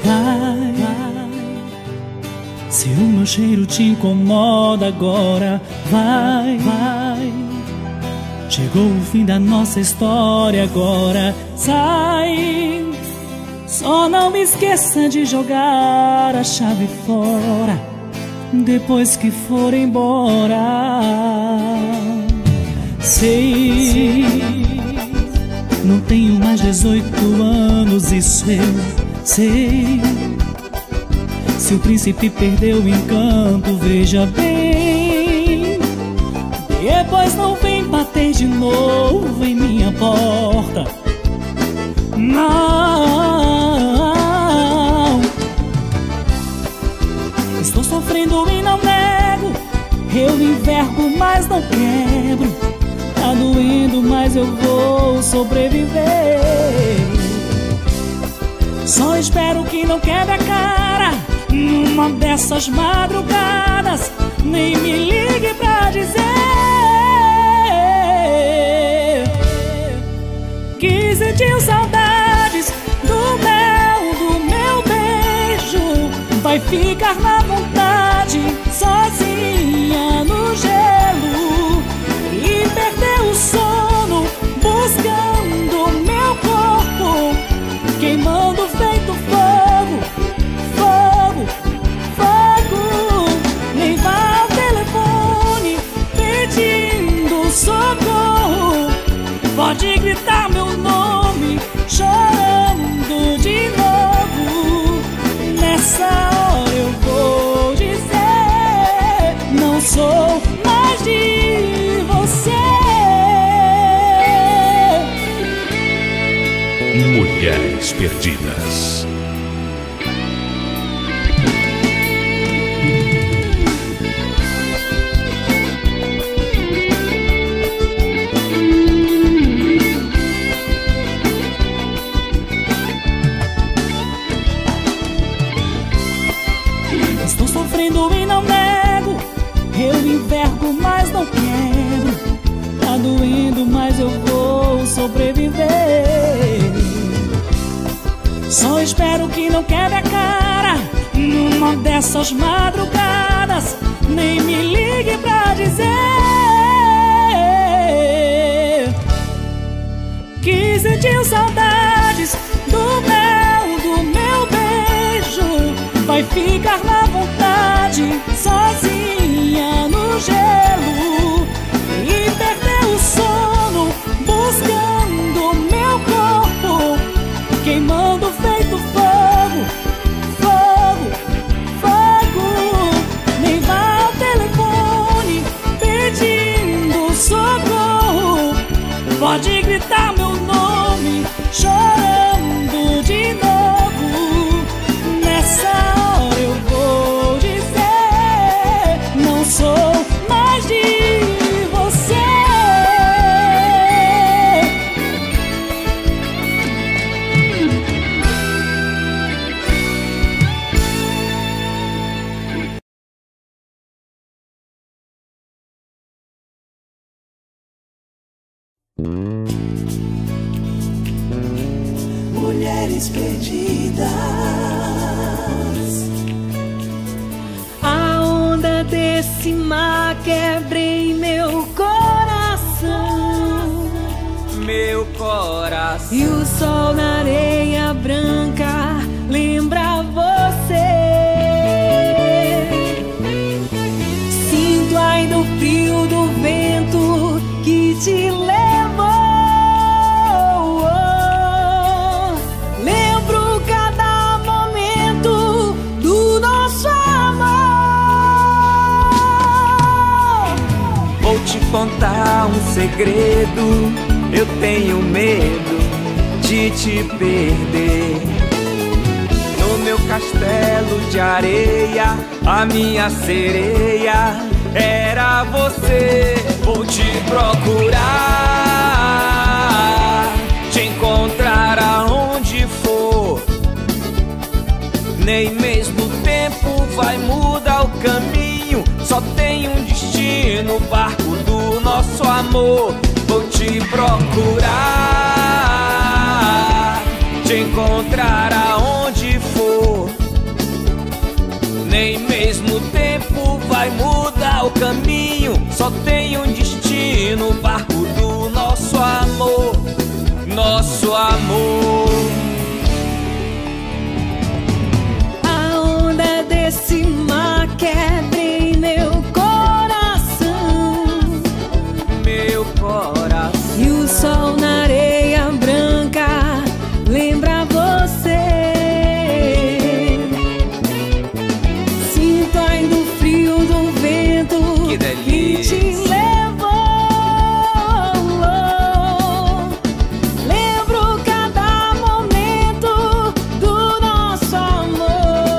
vai, vai. Se o meu cheiro te incomoda agora, vai, vai. Chegou o fim da nossa história agora, sai. Só não me esqueça de jogar a chave fora depois que for embora. Sei, não tenho mais 18 anos, isso eu sei. Se o príncipe perdeu o encanto, veja bem, depois não vem bater de novo em minha porta. Não, estou sofrendo e não nego. Eu envergo, mas não quebro. Tá doendo, mas eu vou sobreviver. Só espero que não quebre a cara numa dessas madrugadas. Nem me ligue pra dizer que sentiu saudades do meu beijo. Vai ficar na vontade, sozinha no gelo, e perder o sono, buscando meu corpo, queimando feito fogo, fogo, fogo. Nem vá ao telefone pedindo socorro. Pode gritar meu nome, chorando de novo. Nessa hora eu vou dizer: não sou mais de você. Mulheres Perdidas. Estou sofrendo e não nego. Eu envergo, mas não quero. Tá doendo, mas eu vou sobreviver. Só espero que não quebre a cara numa dessas madrugadas. Nem me ligue pra dizer que sentiu saudades do meu beijo. Vai ficar na vontade, sozinha no gelo, e perder o sono, buscando meu corpo, queimando feito fogo, fogo, fogo. Nem vá ao telefone pedindo socorro. Pode gritar meu nome, chorando de novo. Nessa hora eu vou dizer: não sou mais de você. Mulheres Perdidas. A onda desse mar quebrei meu coração, meu coração. e o sol na areia branca lembra você. Sinto ainda o frio do vento que te levou. Lembro cada momento do nosso amor. Vou te contar um segredo. Eu tenho medo de te perder. No meu castelo de areia, a minha sereia era você. Vou te procurar, te encontrar aonde for. Nem mesmo o tempo vai mudar o caminho. Só tem um destino, o barco do nosso amor. Vou te procurar, te encontrar aonde for. só tem um destino, o barco do nosso amor, nosso amor. A onda desse mar quebra em meu coração, meu coração. e o sol na areia branca lembra você. Sinto ainda o frio do vento Que delícia. te levou. Lembro cada momento do nosso amor.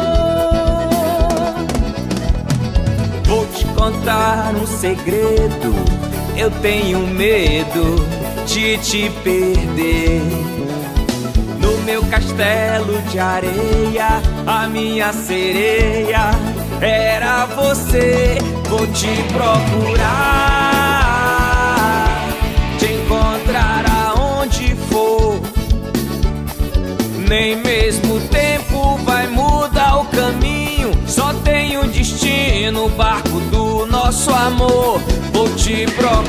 Vou te contar um segredo, eu tenho medo de te perder. No meu castelo de areia, a minha sereia era você. Vou te procurar, te encontrar aonde for. Nem mesmo o tempo vai mudar o caminho, só tem um destino, o barco do nosso amor. Vou te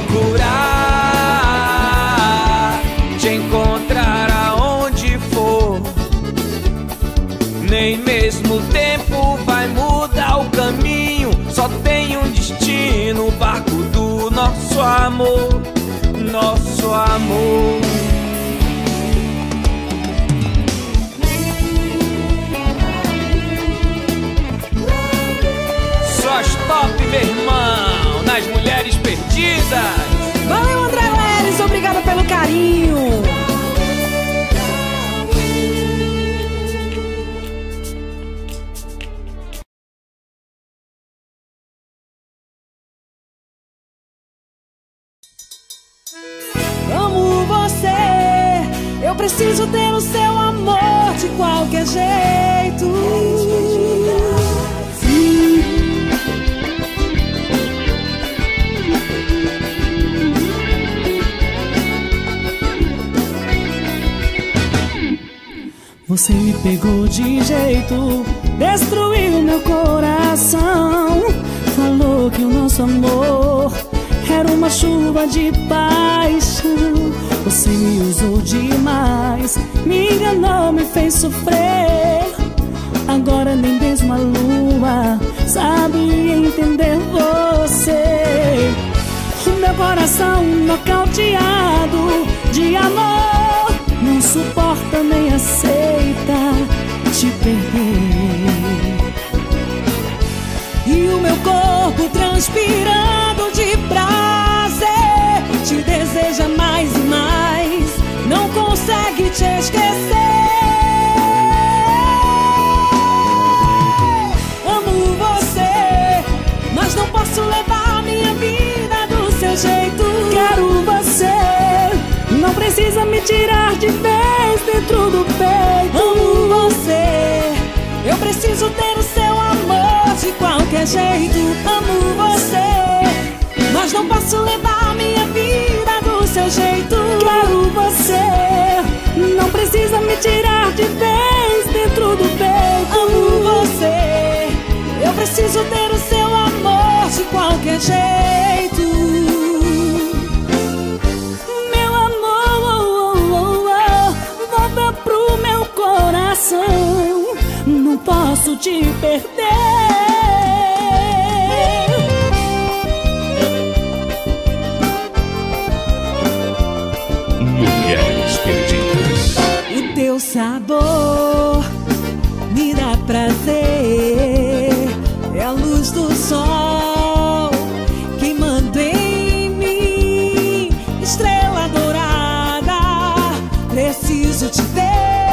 procurar, te encontrar aonde for. Nem mesmo o tempo vai mudar o caminho, só tem um destino, o barco do nosso amor, nosso amor. Só as top, meu irmão, nas mulheres perdidas. Valeu, André Leres, obrigada pelo carinho. Amo você, eu preciso ter o seu amor de qualquer jeito. Você me pegou de jeito, destruiu meu coração. Falou que o nosso amor era uma chuva de paixão. Você me usou demais, me enganou, me fez sofrer. Agora nem mesmo a lua sabe entender você. O meu coração nocauteado de amor não suporta nem aceita te perder. E o meu corpo transpirando de prazer te deseja mais e mais, não consegue te esquecer. Amo você, mas não posso levar minha vida do seu jeito. Quero você, não precisa me tirar de vez dentro do peito. Amo você, eu preciso ter o seu amor de qualquer jeito. Amo você, mas não posso levar minha vida do seu jeito. Quero você, não precisa me tirar de vez dentro do peito. Amo você, eu preciso ter o seu amor de qualquer jeito. Meu amor, volta pro meu coração, não posso te perder. Mulheres perdidas. O teu sabor me dá prazer, é a luz do sol queimando em mim, estrela dourada, preciso te ver.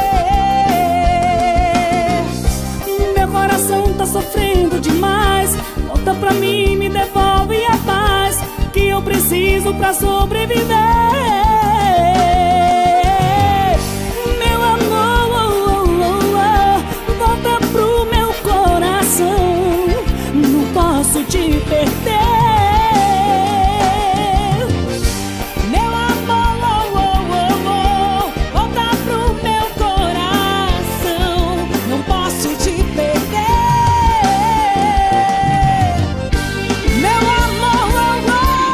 Meu coração tá sofrendo demais, volta pra mim, me devolve a paz que eu preciso pra sobreviver. Meu amor, volta pro meu coração, não posso te perder. Meu amor, volta pro meu coração, não posso te perder. Meu amor,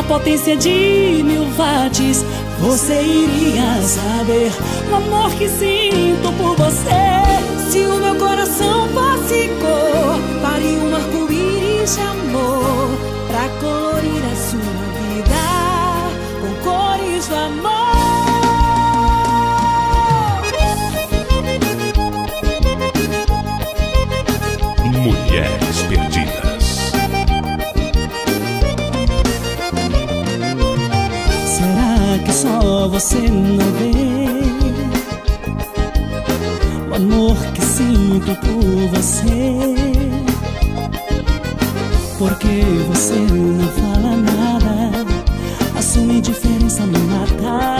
potência de 1000 watts, você iria saber o amor que sinto por você. Se o meu coração fosse cor, faria um arco-íris de amor pra colorir a sua vida com cores do amor. Mulheres Perdidas. Será que só você não vê o amor que sinto por você? Porque você não fala nada, a sua indiferença me mata.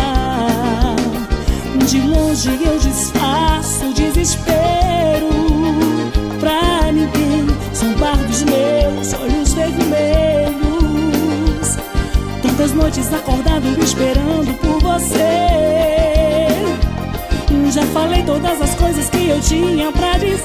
De longe eu disfarço o desespero pra ninguém zombar dos meus olhos vermelhos. Tantas noites acordado esperando por você. Já falei todas as coisas que eu tinha pra dizer.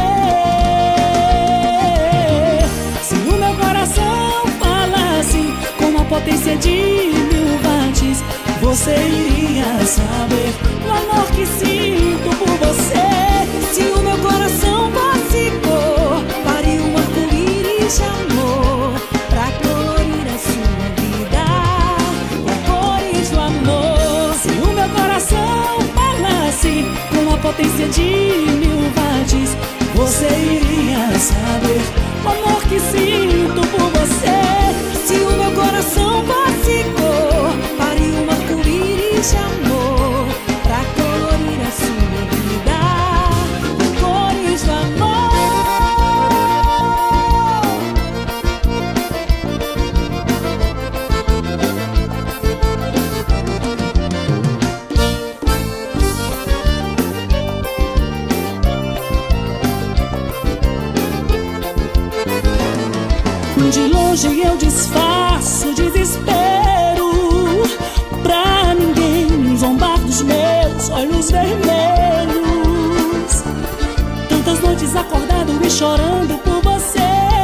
Se o meu coração falasse com a potência de 1000 watts, você iria saber o amor que sinto por você. Se o meu coração fosse cor, faria um arco-íris de amor pra colorir a sua vida com cores do amor. Se o meu coração falasse com a potência de 1000 watts, você iria saber o amor que sinto por você. Se o meu coração fosse cor, faria um arco-íris de amor pra colorir a sua vida com cores do amor. De longe eu disfarço o desespero pra ninguém zombar dos meus olhos vermelhos. Tantas noites acordado e chorando por você.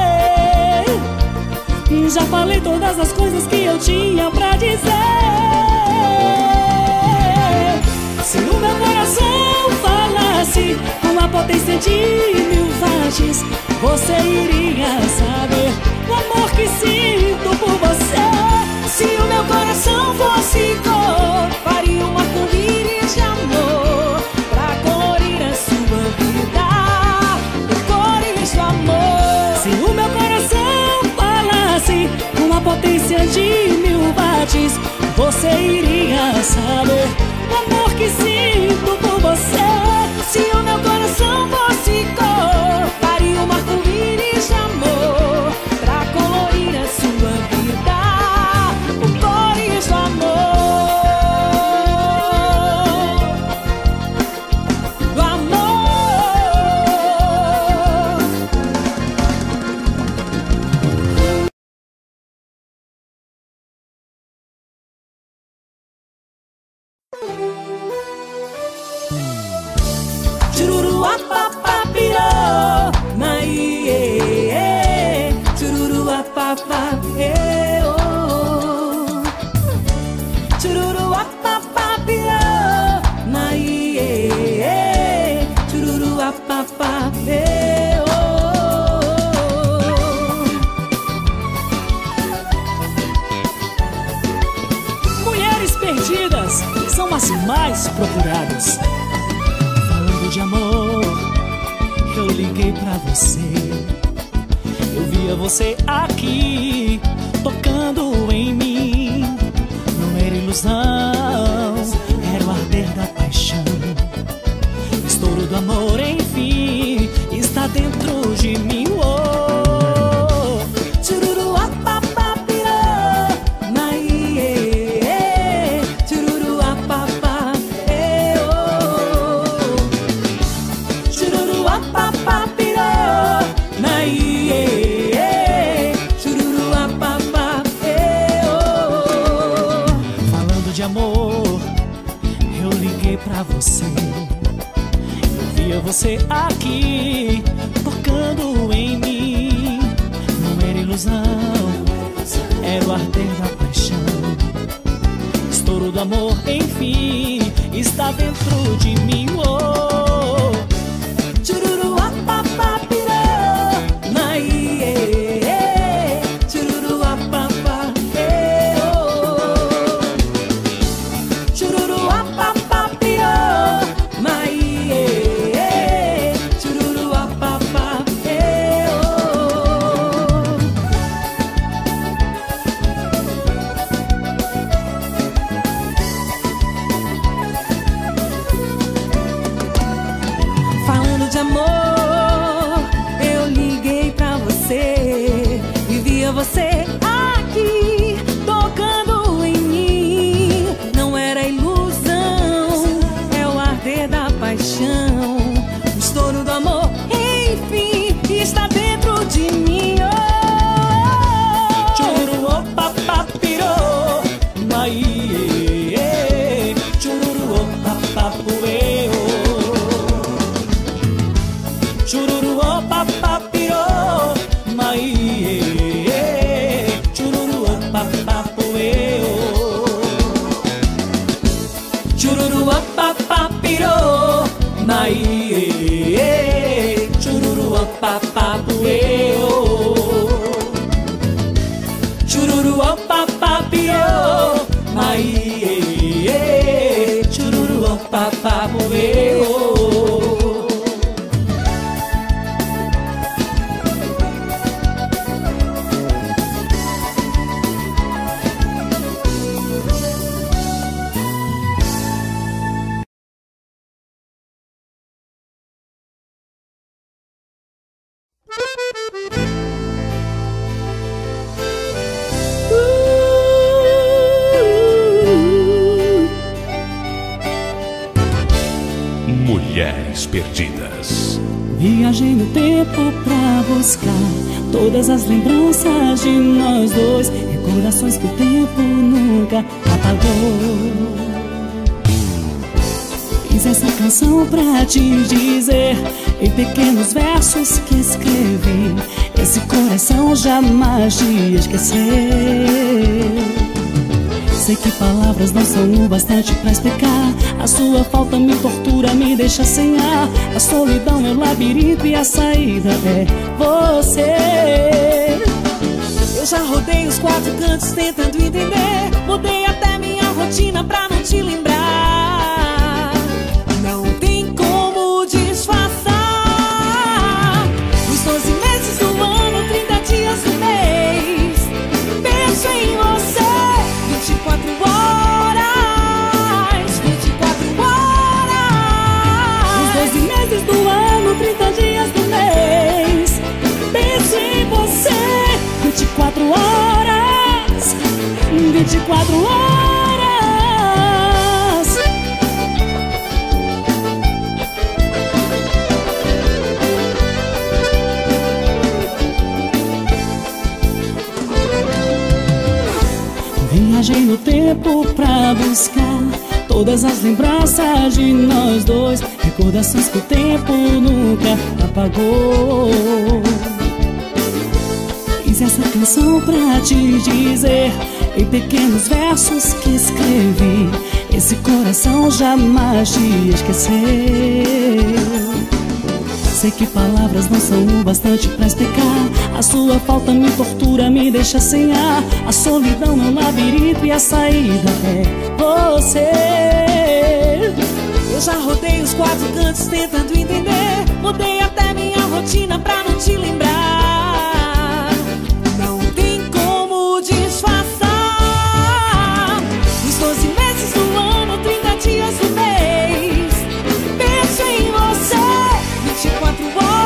Já falei todas as coisas que eu tinha pra dizer. Se o meu coração falasse com a potência de 1000 watts, você iria saber o amor que sinto por você. Se o meu coração fosse cor, faria um arco-íris de amor pra colorir a sua vida com cores do amor. Se o meu coração falasse com a potência de 1000 watts, você iria saber o amor que sinto por você. Se o meu coração fosse cor, faria um arco-íris de amor pra colorir a sua vida com cores do amor. Do amor. Chururu apapá pirô, na iê, chururu apapá oh. Chururu apapá pirô, na iê, chururu apapá oh. Mulheres perdidas são as mais procuradas. De amor, eu liguei pra você. Eu via você aqui, tocando em mim. Não era ilusão, era o arder da paixão. O estouro do amor, enfim, está dentro de mim. Oh, chururu apapá pirô, na iê, chururu apapá apapá pirô, na iê, chururu apapá oh. Falando de amor, eu liguei pra você. Eu via você aqui, tocando em mim. Não era ilusão, era o arder da paixão. Estouro do amor, enfim, está dentro de mim. Oh, Chururu apapá pirou, maiê. Chururu apapá, oh. Chururu apapá pirou, maiê. Chururu apapá, falando de amor, eu liguei pra você e via você aqui tocando em mim. Não era ilusão, é o arder da paixão. O estouro do amor, enfim, está dentro de mim. Oh, chururu opapá pirou, maiê. Chururu opapá pueu. Chururu opapá pirou, maiê. Chururu opapá pueu. Chururu opapá pirou, maiê. Chururu opapá pueu. Chururu opapá pirou, maiê. Chururu opapá pueu. Mulheres Perdidas. Viajei no tempo pra buscar todas as lembranças de nós dois, recordações que o tempo nunca apagou. Fiz essa canção pra te dizer, em pequenos versos que escrevi, esse coração jamais te esqueceu. Sei que palavras não são o bastante pra explicar. A sua falta me tortura, me deixa sem ar. A solidão é o labirinto e a saída é você. eu já rodei os quatro cantos tentando entender. Mudei até minha rotina pra não te lembrar. Não tem como disfarçar. Os 12 meses do ano, 30 dias do mês, penso em você 24 horas, 24 horas. Os 12 meses do ano, 30 dias do mês, penso em você 24 horas, 24 horas. Viajei no tempo pra buscar todas as lembranças de nós dois, recordações que o tempo nunca apagou. Fiz essa canção pra te dizer, em pequenos versos que escrevi, esse coração jamais te esqueceu. Sei que palavras não são o bastante pra explicar. A sua falta me tortura, me deixa sem ar. A solidão é um labirinto e a saída é você. Eu já rodei os quatro cantos tentando entender. Mudei até minha rotina pra não te lembrar. Não tem como disfarçar. Os 12 meses do ano, 30 dias do mês, penso em você 24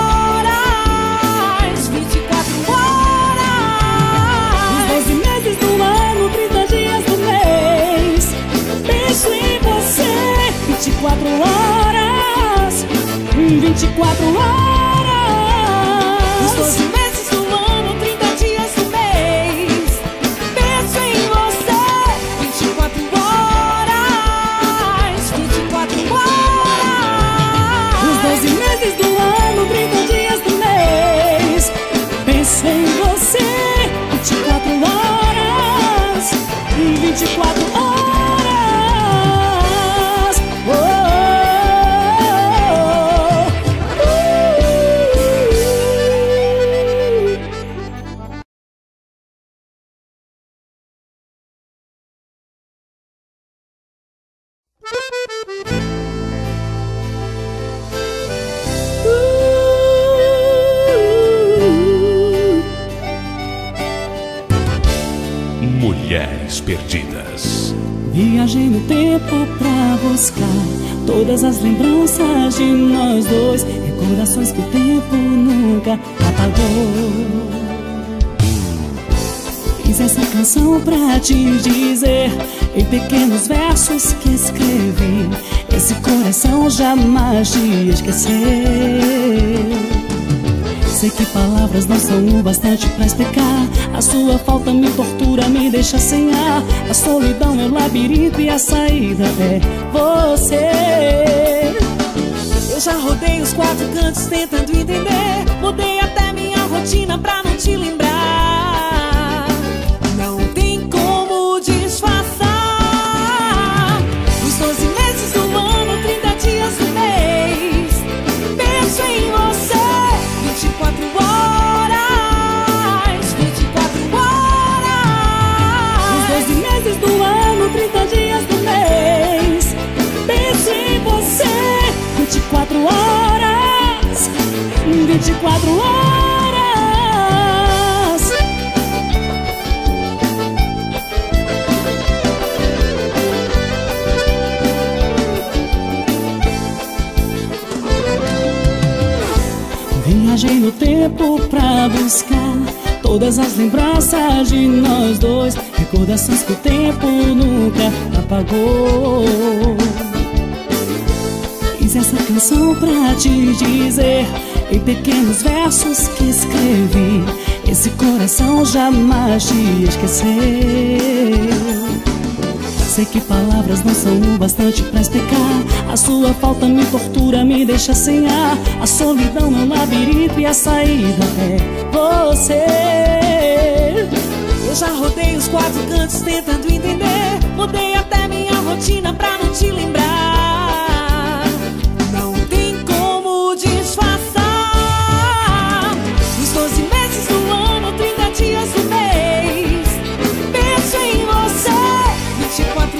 horas, 24 horas. Os 12 meses do ano, 30 dias do mês, penso em você 24 horas, 24 horas. Os 12 meses do ano, 30 dias do mês, penso em você 24 horas, 24 horas. Os 12 meses do ano, 30 dias do mês, penso em você 24 horas. 24 horas. Mulheres Perdidas. Viajei no tempo pra buscar todas as lembranças de nós dois, recordações que o tempo nunca apagou. Fiz essa canção pra te dizer, em pequenos versos que escrevi, esse coração jamais te esqueceu. Sei que palavras não são o bastante pra explicar. A sua falta me tortura, me deixa sem ar. A solidão é o labirinto e a saída é você. Eu já rodei os 4 cantos tentando entender. Mudei até minha rotina pra não te lembrar. Não tem como disfarçar. Os 12 meses do ano, 30 dias do mês, penso em você. 24 horas, 24 horas. Os 12 meses do ano, 30 dias do mês, penso em você. 24 horas, 24 horas. Viajei no tempo pra buscar todas as lembranças de nós dois, recordações que o tempo nunca apagou. Fiz essa canção pra te dizer, em pequenos versos que escrevi, esse coração jamais te esqueceu. Sei que palavras não são o bastante pra explicar. A sua falta me tortura, me deixa sem ar. A solidão é um labirinto e a saída é você. Eu já rodei os 4 cantos tentando entender. Mudei até minha rotina pra não te lembrar. Não tem como disfarçar. Os 12 meses do ano, 30 dias do mês, penso em você. 24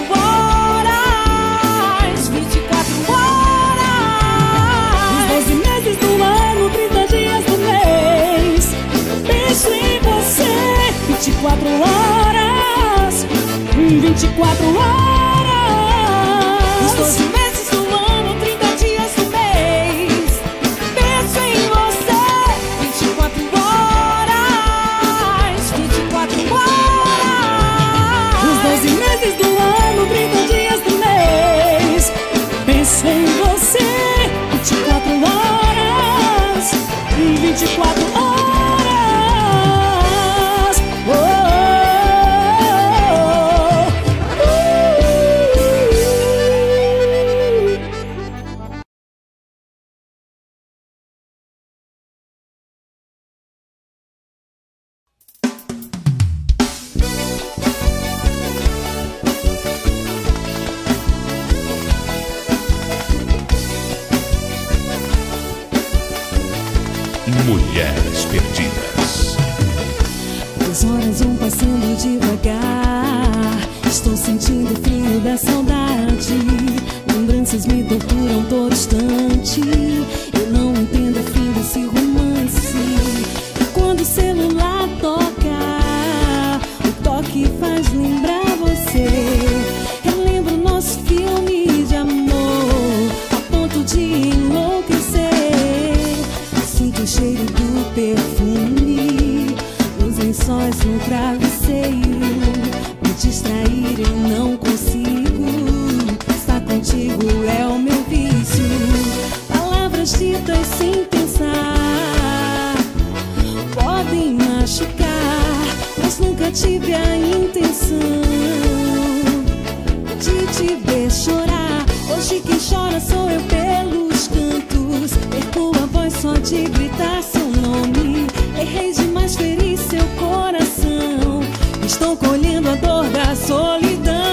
horas, 24 horas. Os 12 meses do ano, 30 dias do mês, penso em você. 24 horas, 24 horas. Os 12 meses do ano, 30 dias do mês, penso em você. 24 horas, 24 horas. Os 12 meses do ano, 30 dias do mês, penso em você. 24 horas, 24 horas. Oh, Mulheres Perdidas. As horas vão passando devagar, estou sentindo o frio da saudade. Lembranças me torturam todo instante. Eu não entendo o fim desse romance. E quando o celular toca, o toque faz lembrar você. Relembro nosso filme de amor, a ponto de enlouquecer. Sinto o cheiro do perfume nos lençóis no travesseiro. Me distrair eu não consigo. Estar contigo é o meu vício. Palavras ditas sem pensar podem machucar, mas nunca tive a intenção de te ver chorar. Hoje quem chora sou eu pelos cantos. Perco a voz só de gritar seu nome. Errei demais, feri seu coração. Estou colhendo a dor da solidão.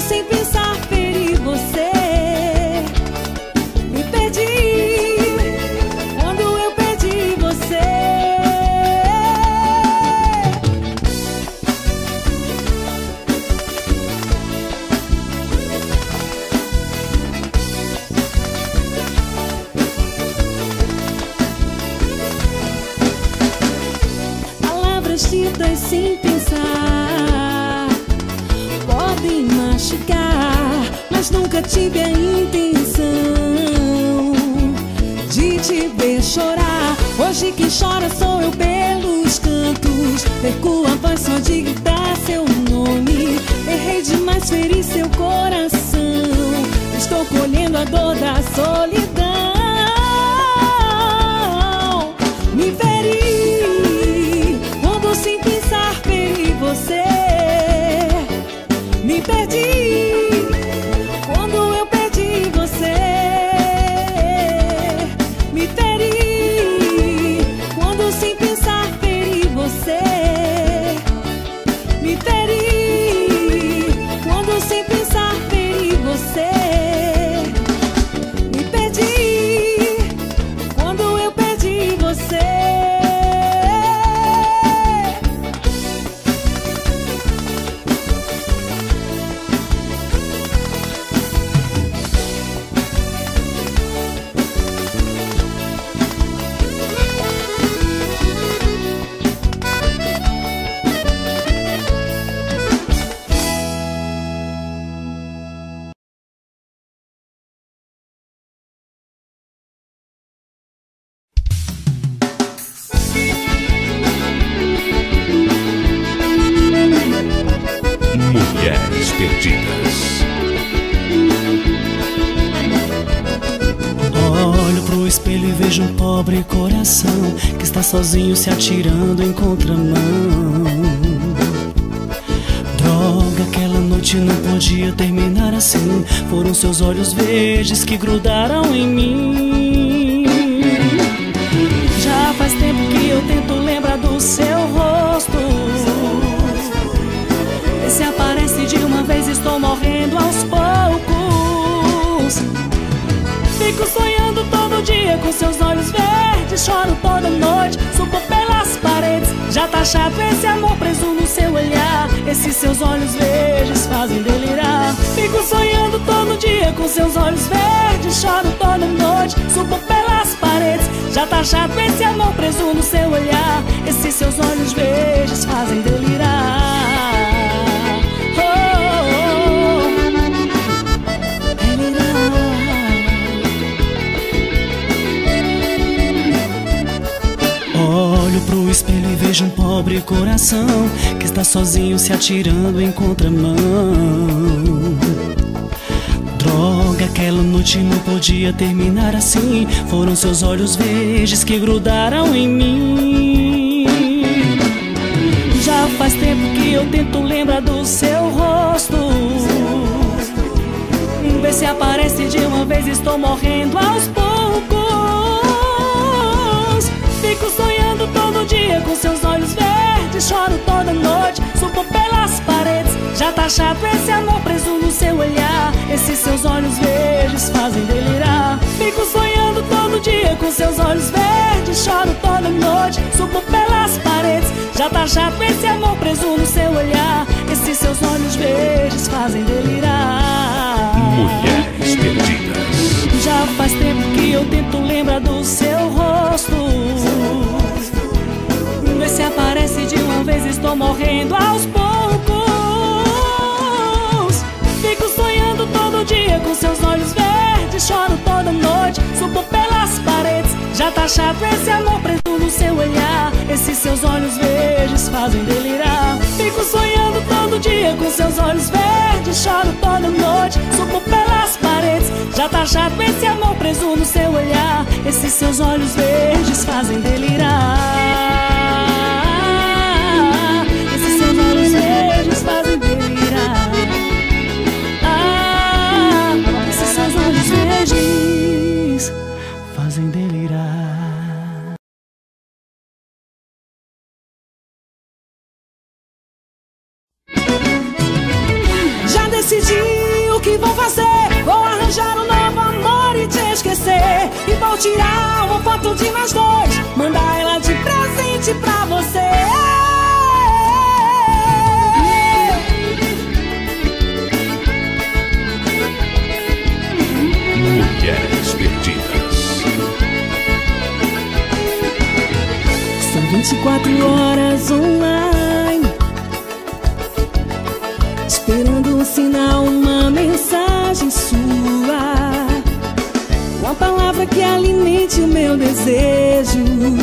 sem pensar feri você. Me perdi quando eu perdi você. Palavras ditas sem pensar podem machucar, mas nunca tive a intenção de te ver chorar. Hoje quem chora sou eu pelos cantos, perco a voz só de gritar seu nome. Errei demais, feri seu coração, estou colhendo a dor da solidão. Me feri quando sem pensar feri você. Me perdi quando eu perdi você. Me feri quando sem pensar feri você. Me feri quando sem pensar feri você. Me perdi quando eu perdi você. Mulheres Perdidas. Olho pro espelho e vejo um pobre coração que está sozinho se atirando em contramão. Droga, aquela noite não podia terminar assim. Foram seus olhos verdes que grudaram em mim. Já faz tempo que eu tento lembrar do seu rosto. Se aparece de uma vez, estou morrendo aos poucos. Fico sonhando todo dia com seus olhos verdes. Choro toda noite, subo pelas paredes. Já tá chato esse amor preso no seu olhar. Esses seus olhos verdes fazem delirar. Fico sonhando todo dia com seus olhos verdes. Choro toda noite, subo pelas paredes. Já tá chato esse amor preso no seu olhar. Esses seus olhos verdes fazem delirar. Olho pro espelho e vejo um pobre coração que está sozinho se atirando em contramão. Droga, aquela noite não podia terminar assim. Foram seus olhos verdes que grudaram em mim. Já faz tempo que eu tento lembrar do seu rosto. Vê se aparece de uma vez, estou morrendo aos poucos. Fico sonhando todo dia com seus olhos verdes. Choro toda noite, subo pelas paredes. Já tá chato esse amor preso no seu olhar. Esses seus olhos verdes fazem delirar. Fico sonhando todo dia com seus olhos verdes. Choro toda noite, subo pelas paredes. Já tá chato esse amor preso no seu olhar. Esses seus olhos verdes fazem delirar. Mulheres Perdidas. Já faz tempo que eu tento lembrar do seu rosto. Vê se aparece de uma vez, estou morrendo aos poucos. Fico sonhando todo dia com seus olhos verdes. Choro toda noite, subo pelas paredes. Já tá chato esse amor preso no seu olhar. Esses seus olhos verdes fazem delirar. Fico sonhando todo dia com seus olhos verdes. Choro toda noite, subo pelas paredes. Já tá chato esse amor preso no seu olhar. Esses seus olhos verdes fazem delirar. Esses seus olhos verdes fazem delirar. Esses seus olhos verdes fazem delirar. Já decidi que vou fazer? Vou arranjar um novo amor e te esquecer. E vou tirar uma foto de nós dois, mandar ela de presente pra você. Mulheres Perdidas. São 24 horas online, esperando um sinal, uma mensagem sua, uma palavra que alimente o meu desejo,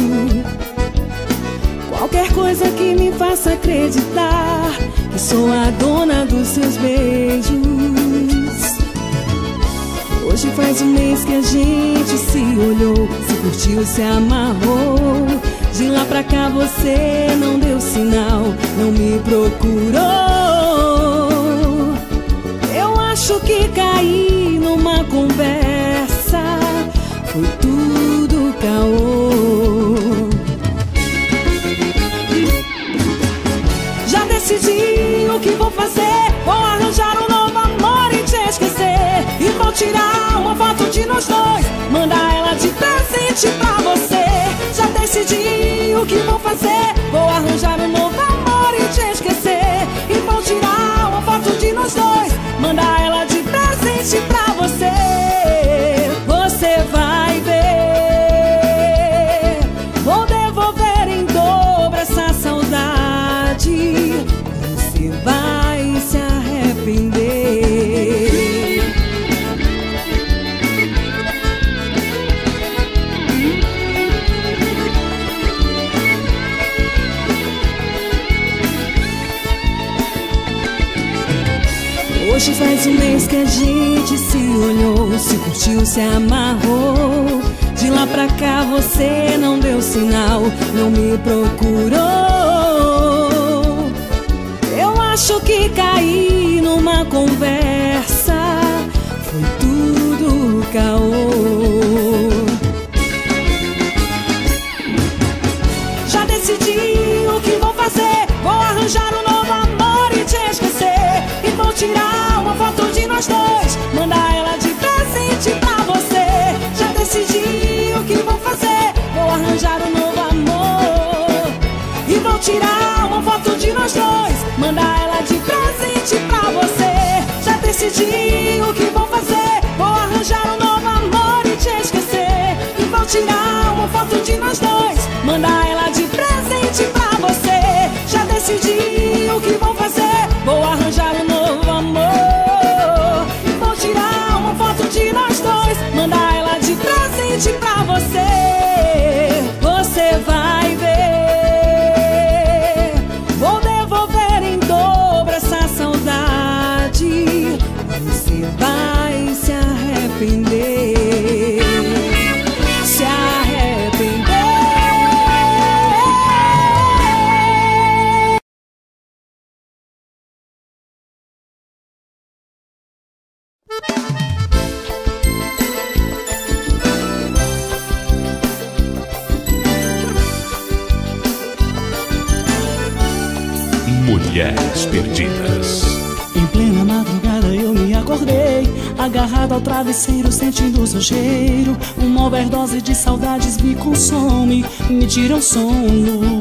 qualquer coisa que me faça acreditar que sou a dona dos seus beijos. Hoje faz um mês que a gente se olhou, se curtiu, se amarrou. De lá pra cá você não deu sinal, não me procurou. Eu acho que caí numa conversa, foi tudo caô. Já decidi o que vou fazer, vou arranjar um novo amor e te esquecer. E vou tirar uma foto de nós dois, mandar ela de presente pra você. Já decidi o que vou fazer, vou arranjar um novo amor e te esquecer. E vou tirar uma foto de nós dois, mandar ela de presente pra você. Você vai ver, vou devolver em dobro essa saudade. Você vai se arrepender. Hoje faz um mês que a gente se olhou, se curtiu, se amarrou. De lá pra cá você não deu sinal, não me procurou. Eu acho que caí numa conversa, foi tudo caô. Já decidi o que vou fazer, vou arranjar um novo amor e te esquecer. E vou tirar uma foto de nós dois, mandar ela de presente pra você. Já decidi o que vou fazer, vou arranjar um novo amor. E vou tirar uma foto de nós dois, mandar ela de presente pra você. Já decidi o que vou fazer, vou arranjar um novo amor e te esquecer. E vou tirar uma foto de nós dois, mandar ela de presente pra você. Já decidi o que vou fazer, vou arranjar um novo amor. E vou tirar uma foto de nós dois, mandar ela de presente pra você. Você vai ver, vou devolver em dobro essa saudade. Você vai se arrepender, se arrepender. Mulheres Perdidas. Em plena madrugada eu me acordei, agarrado ao travesseiro, sentindo o seu cheiro. Uma overdose de saudades me consome, me tira o sono.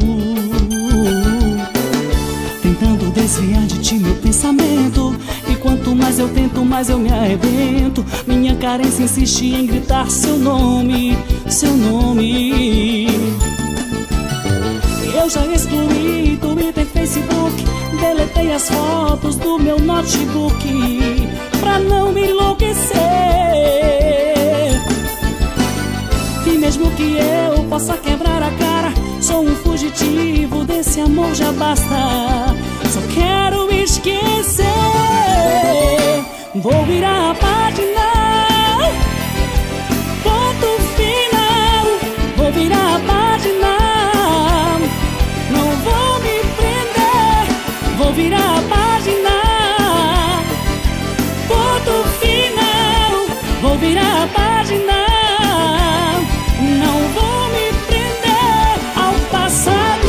Tentando desviar de ti meu pensamento, e quanto mais eu tento, mais eu me arrebento. Minha carência insiste em gritar seu nome, seu nome. Eu já excluí Twitter, Facebook, deletei as fotos do meu notebook pra não me enlouquecer. E mesmo que eu possa quebrar a cara, sou um fugitivo, desse amor já basta. Só quero esquecer. Vou virar a página, ponto final. Vou virar a página, não vou me prender. Vou virar a página, ponto final. Vou virar a página, não vou me prender ao passado.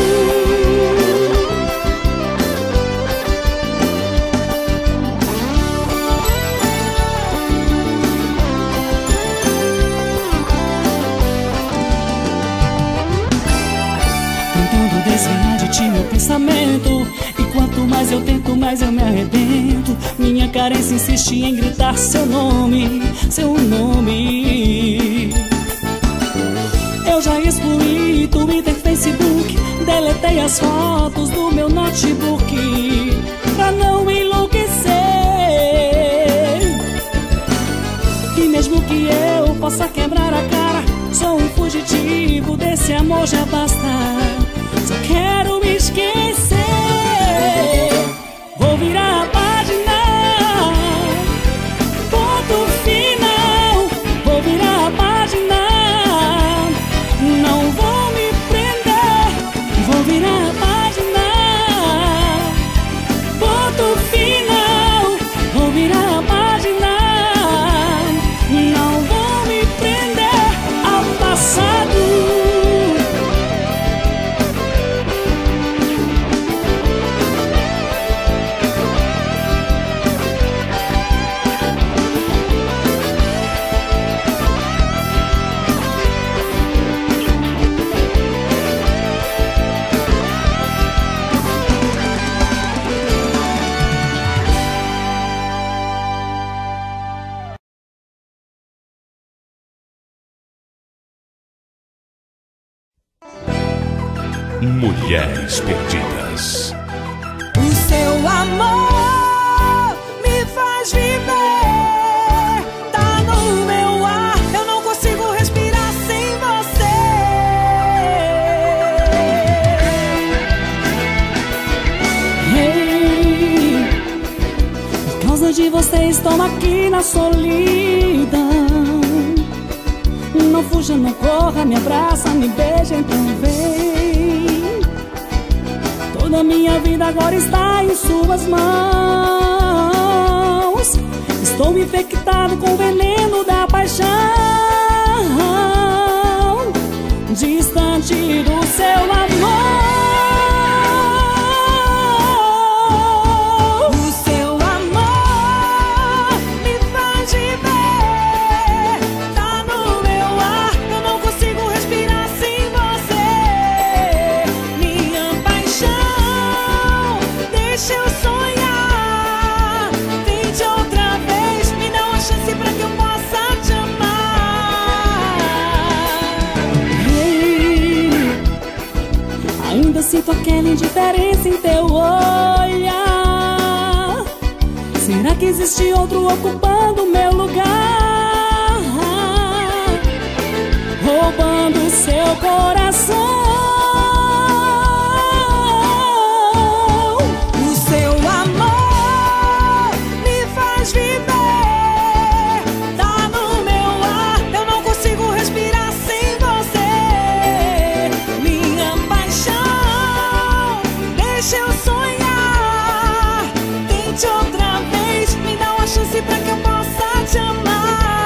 eu tento, mas eu me arrependo. Minha carência insiste em gritar seu nome, seu nome. Eu já excluí Twitter, Facebook, deletei as fotos do meu notebook pra não enlouquecer. E mesmo que eu possa quebrar a cara, sou um fugitivo, desse amor já basta. Só quero me esquecer. Vou virar a página, ponto final. Vou virar a página, não vou me prender. Vou virar a página, ponto final. Vou virar a página, não vou me prender ao passado. Mulheres Perdidas. O seu amor me faz viver, tá no meu ar, eu não consigo respirar sem você. Hey, por causa de você estou aqui na solidão. Não fuja, não corra, me abraça, me beija, então vem. Toda minha vida agora está em suas mãos. Estou infectado com o veneno da paixão, distante do seu amor. O seu amor me faz viver, tá no meu ar, eu não consigo respirar sem você. Minha paixão, deixa eu sonhar. Tente outra vez, me dá uma chance pra que eu possa te amar. Hey, ainda sinto aquela indiferença em teu olhar. Será que existe outro ocupando meu lugar, roubando seu coração? O seu amor me faz viver, tá no meu ar, eu não consigo respirar sem você. Minha paixão, deixa eu sonhar. Tente outra vez, me dá uma chance pra que eu possa te amar.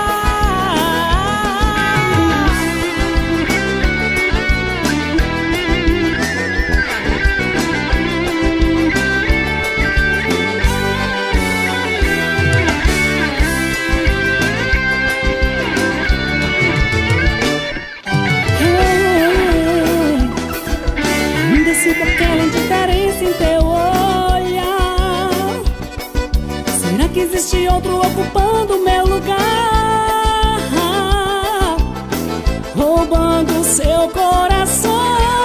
Ainda sinto aquela indiferença em teu olhar. Será que existe outro ocupando meu lugar, roubando seu coração?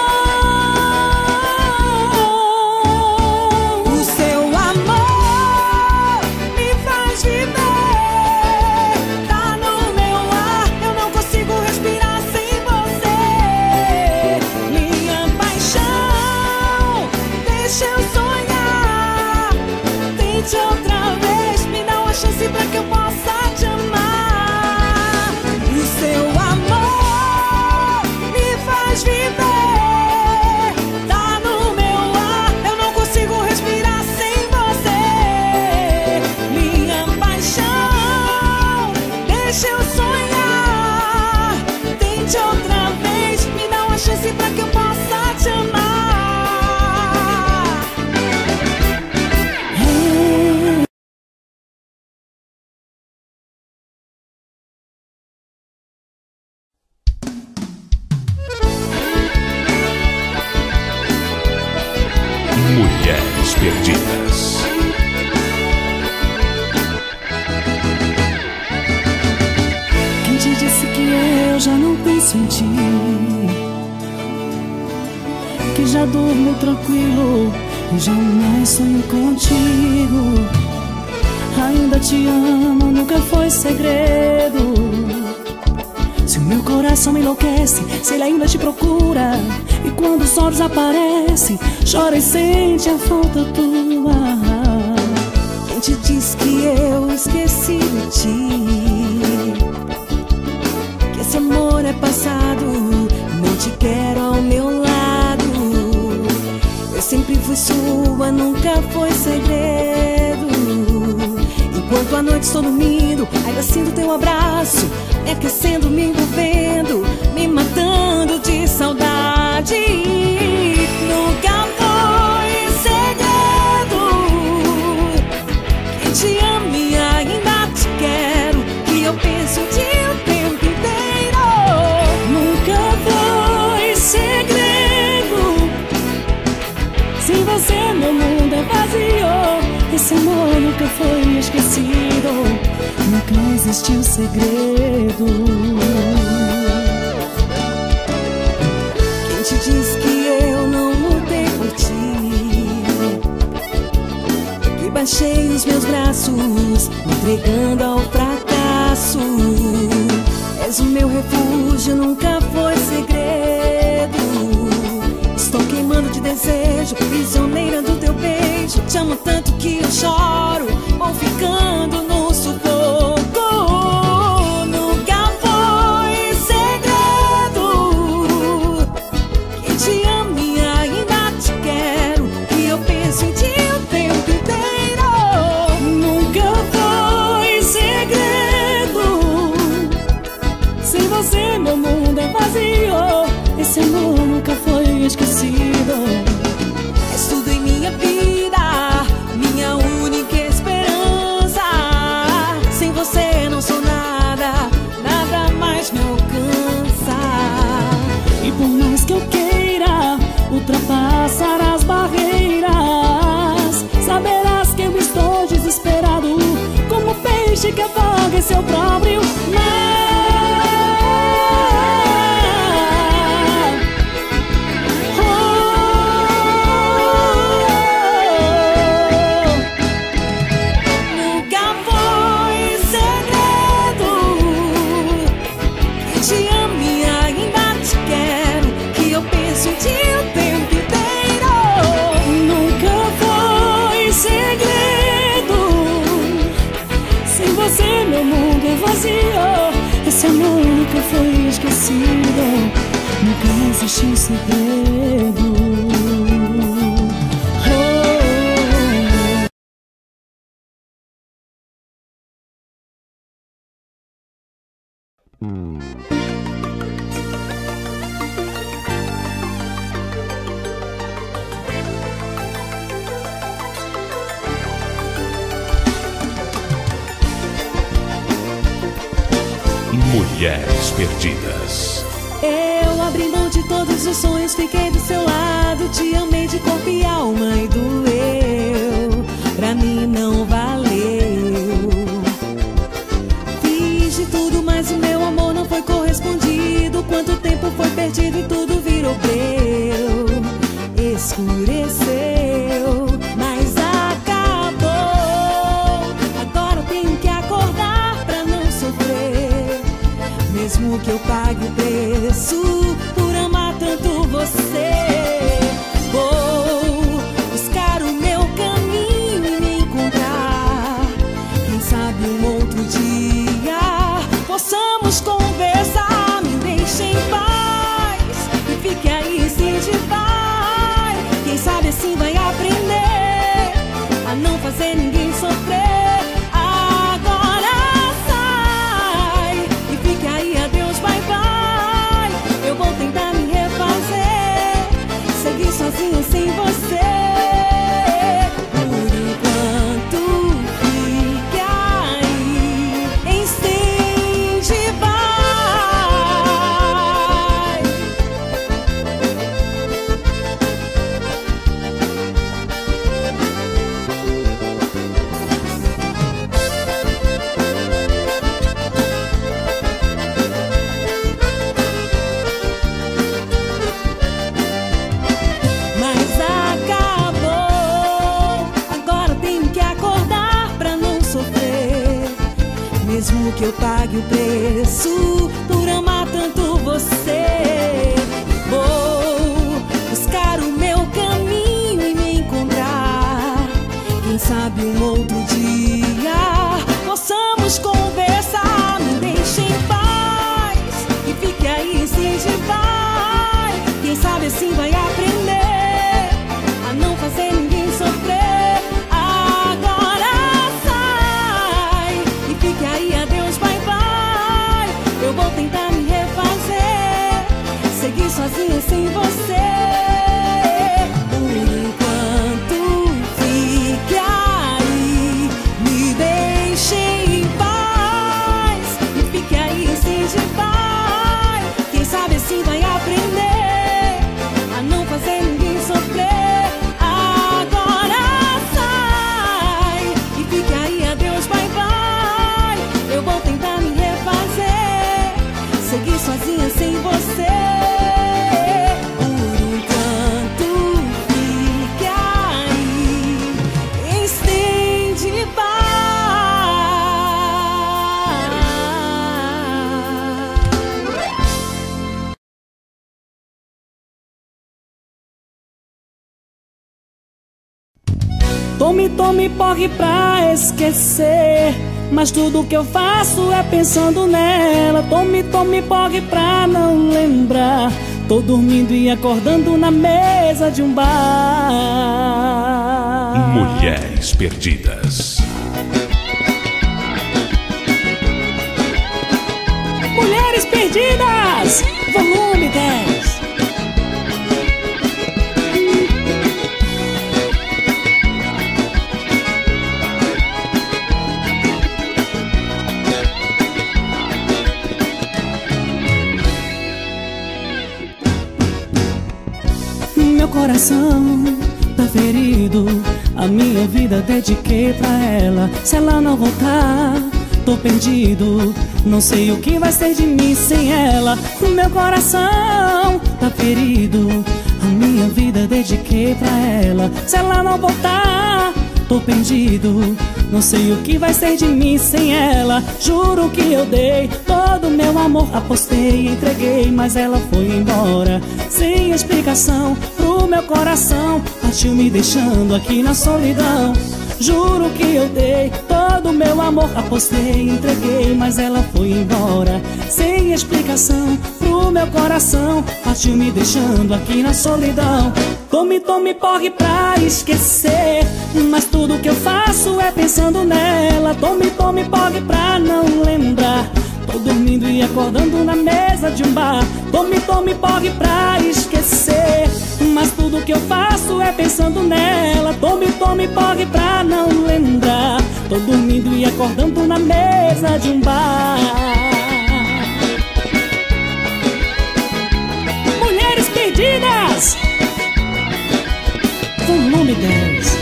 O seu amor me faz viver, tá no meu ar, eu não consigo respirar sem você. Minha paixão, deixa eu sonhar. Tente outra vez, me dá uma chance pra que eu possa te amar. O seu amor me faz viver. sentir que já durmo tranquilo e jamais sonho contigo. Ainda te amo, nunca foi segredo. Se o meu coração enlouquece, se ele ainda te procura, e quando os olhos aparecem, chora e sente a falta tua. Quem te diz que eu esqueci de ti? Que esse amor é passado, não te quero ao meu lado. Eu sempre fui sua, nunca foi segredo. Enquanto a noite estou dormindo, ainda sinto teu abraço, me aquecendo, me envolvendo, me matando de saudade. Nunca foi segredo que te amo e ainda te quero, que eu penso em ti o tempo inteiro. Nunca foi segredo, sem você meu mundo é vazio. Esse amor nunca foi esquecido, nunca existiu segredo. Quem te diz que eu não lutei por ti? Que baixei os meus braços, me entregando ao fracasso. És o meu refúgio, nunca foi segredo. Estou queimando de desejo, prisioneira do teu beijo. Te amo tanto que eu choro, vou ficando no sufoco. Nunca foi segredo que te amo e ainda te quero, que eu penso em ti o tempo inteiro. Nunca foi segredo, sem você meu mundo é vazio. Esse amor nunca foi esquecido. És tudo em minha vida, minha única esperança. Sem você não sou nada, nada mais me alcança. E por mais que eu queira ultrapassar as barreiras, saberás que eu estou desesperado, como peixe que afoga em seu próprio mar. Meu mundo é vazio, esse amor nunca foi esquecido, nunca existiu segredo. Mulheres Perdidas. Eu abri mão de todos os sonhos, fiquei do seu lado, te amei de corpo e alma e doeu. Pra mim não valeu. Fiz de tudo, mas o meu amor não foi correspondido. Quanto tempo foi perdido e tudo virou breu. Escureceu, mas acabou. Agora eu tenho que acordar pra não sofrer, mesmo que eu pague o preço por amar tanto você. Vou buscar o meu caminho e me encontrar. Quem sabe um outro dia possamos conversar. Me deixe em paz e fique aí se te vai. Quem sabe assim vai aprender a não fazer ninguém sofrer. Agora sai e fique aí, adeus, bye bye. Eu vou mesmo que eu pague o preço por amar tanto você. Vou buscar o meu caminho e me encontrar. Quem sabe um outro dia possamos conversar. Me deixe em paz e fique aí se te vai. Quem sabe assim vai aprender a não fazer ninguém sofrer. Agora sai e fique aí, adeus, bye bye. Eu vou tentar me refazer, seguir sozinha sem você. Por enquanto fique aí, me deixe em paz e fique aí, se te vai. Quem sabe assim vai aprender a não fazer ninguém sofrer. Agora sai e fique aí, adeus, bye bye. Eu vou tentar me refazer, seguir sozinha sem você. Por enquanto fique aí, estende paz. Tome porre pra esquecer, mas tudo que eu faço é pensando nela. Tome porre pra não lembrar. Tô dormindo e acordando na mesa de um bar. Mulheres Perdidas. Mulheres Perdidas, volume 10. Meu coração tá ferido, a minha vida dediquei pra ela. Se ela não voltar, tô perdido, não sei o que vai ser de mim sem ela. Meu coração tá ferido, a minha vida dediquei pra ela. Se ela não voltar, tô perdido, não sei o que vai ser de mim sem ela. Juro que eu dei todo o meu amor, apostei, entreguei, mas ela foi embora sem explicação pro meu coração. Partiu me deixando aqui na solidão. Juro que eu dei todo o meu amor, apostei, entreguei, mas ela foi embora sem explicação pro meu coração. Partiu me deixando aqui na solidão. Tome porre pra esquecer, mas tudo que eu faço é pensando nela. Tome porre pra não lembrar. Tô dormindo e acordando na mesa de um bar. Tome porre pra esquecer, mas tudo que eu faço é pensando nela. Tome porre pra não lembrar. Tô dormindo e acordando na mesa de um bar. Mulheres Perdidas, volume 10.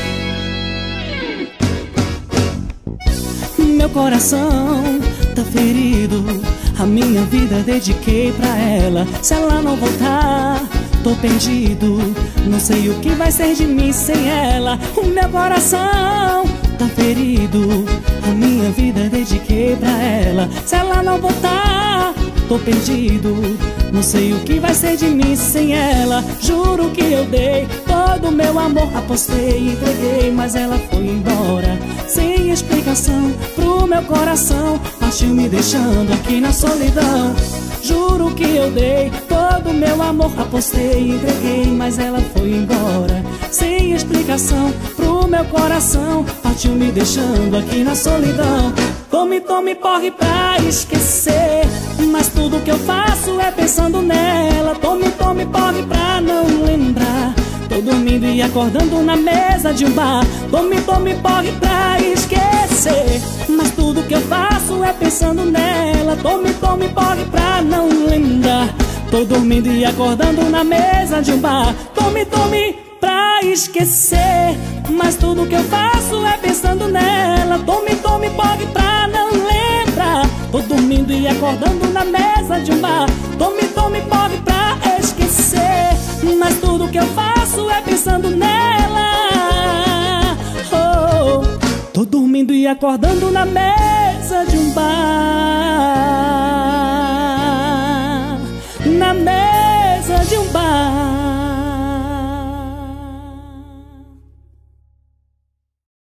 Meu coração tá ferido, a minha vida dediquei pra ela. Se ela não voltar, tô perdido, não sei o que vai ser de mim sem ela. O meu coração tá ferido, a minha vida dediquei pra ela. Se ela não voltar, tô perdido, não sei o que vai ser de mim sem ela. Juro que eu dei todo o meu amor, apostei, entreguei, mas ela foi embora sem explicação pro meu coração. Partiu me deixando aqui na solidão. Juro que eu dei todo o meu amor, apostei, entreguei, mas ela foi embora sem explicação pro meu coração. Partiu me deixando aqui na solidão. Tome porre pra esquecer, mas tudo que eu faço é pensando nela. Tome porre pra não lembrar. Tô dormindo e acordando na mesa de um bar. Tome porre pra esquecer, mas tudo que eu faço é pensando nela. Tome porre pra não lembrar. Tô dormindo e acordando na mesa de um bar. Tome pra esquecer, mas tudo que eu faço é pensando nela. Tome porre pra não lembrar. Tô dormindo e acordando na mesa de um bar. Tome porre pra esquecer, mas tudo que eu faço é pensando nela. Oh, tô dormindo e acordando na mesa mesa de um bar.